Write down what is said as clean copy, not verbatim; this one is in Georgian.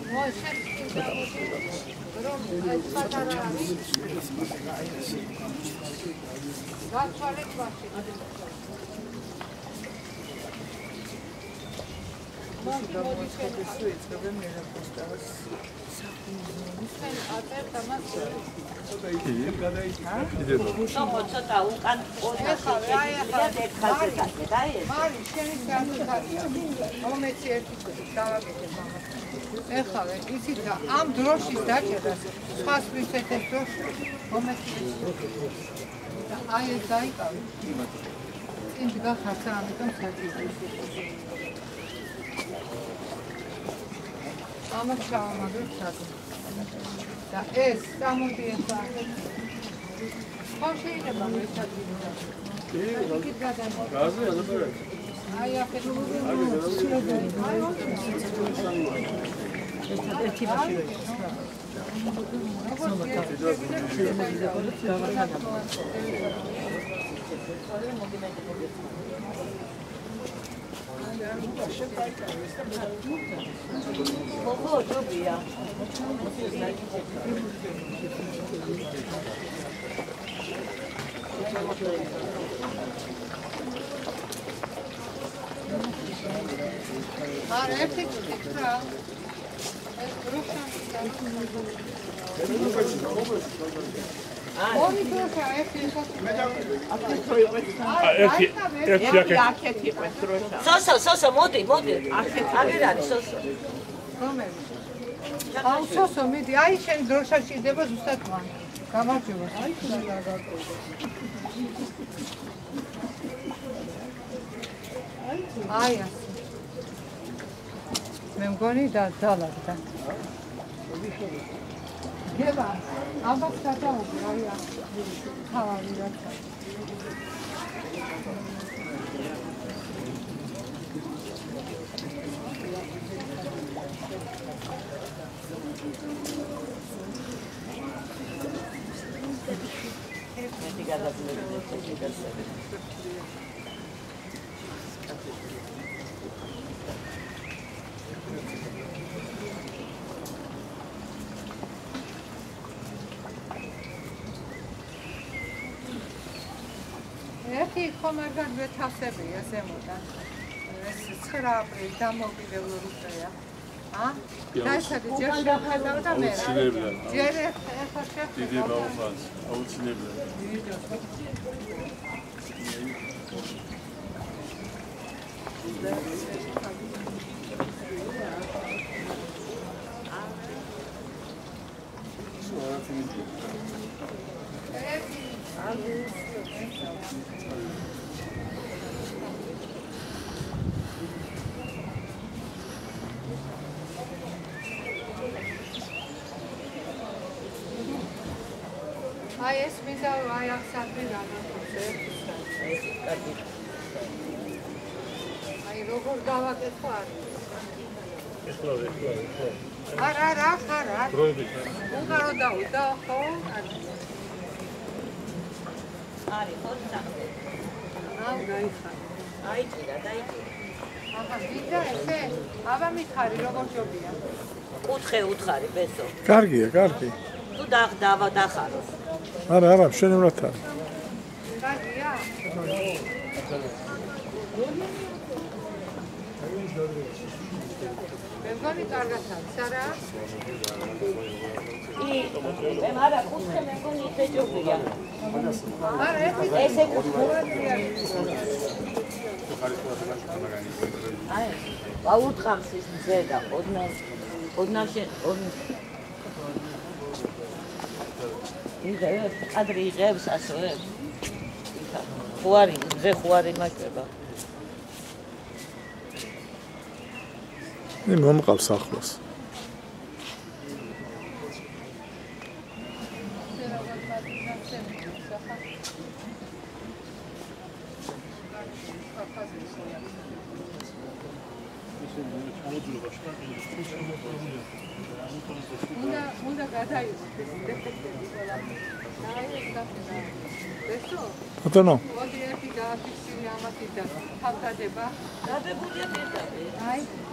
ეხლა იცით რა ამ დროშის დაჭერას სხვას ვისეთეს დროში აი ეს დაიკავე წინ გახარცა ამიტომ საჭირო ამას ჩავამაგრებ სადღაც და ეს გამოდი ახლა ხო შეიძლება მეცადინო იქით გადამოდი გაზე ალბათ აი ახეთ ერთი მაშინ Ar erkek çıktı. Soso, modi. Agir არის Soso. აუ Soso, მიდი, აი შენ დროშაში იდება ზუსტად მან. გამარჯობა. აი ასე. მე მგონი დალაგდა. გება, ალბათ გადავუდი, აი ასე. თავი რაცა. ერთი ხომაგად ვეთავსებია ზემოდან. ეს 9 აპრილი დამოუკიდებლო რუსია. დაიწყე ჯერ შეხედავ და მე რა. ჯერ ახლა შეხედავ. დიდი ბაუხანს, აუცილებლად. Ai, esse bizarro, ai, a sabrina, não sei. Ai, როგორ გავაკეთო? არა. უნგარო დავიდა, ხო? არის ხოცა. აუ, გაიხარ. დაიჭირა. აჰა, ვიდა ესე? აბა მითხარი, როგორ ჯობია? უთხარი, ბესო. კარგია. თუ დახაროს. არა, მშვენივრად არის. კარგია? მე მგონი კარგად არის, არა? არა, კუთხე მე მგონი ეჯობია. არა, ესე კუთხე. აი, აუთხამს ის ზედა, ოდნავ კადრი იღებს ასევე. ხუარი მაჭება. მომყავს ახლოს. უნდა გადაიღოს დეფექტები ყველა. ესო? ბატონო. მოდი ერთი გააფიქსირე ამათი და თავდადება. დადებულია პირდაპირ. აი